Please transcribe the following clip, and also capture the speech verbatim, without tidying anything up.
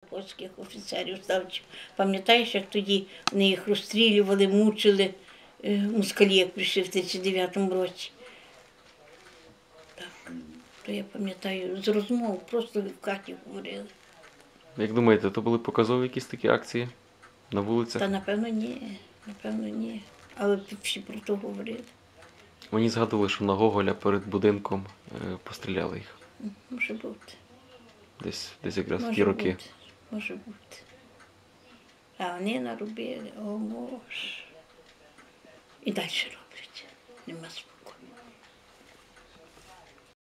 польських офіцерів ставчих. Пам'ятаєш, як тоді вони їх розстрілювали, мучили, москалі, як прийшли в тридцять дев'ятому році. Так, то я пам'ятаю, з розмов просто в хаті говорили. Як думаєте, то були показові якісь такі акції на вулицях? Та напевно ні, напевно ні. Але всі про то говорили. Мені згадували, що на Гоголя перед будинком е, постріляли їх. Може бути. Десь, десь якраз в ті Може роки. бути, може бути. А вони наробили, о Боже. І далі роблять. Нема спокою.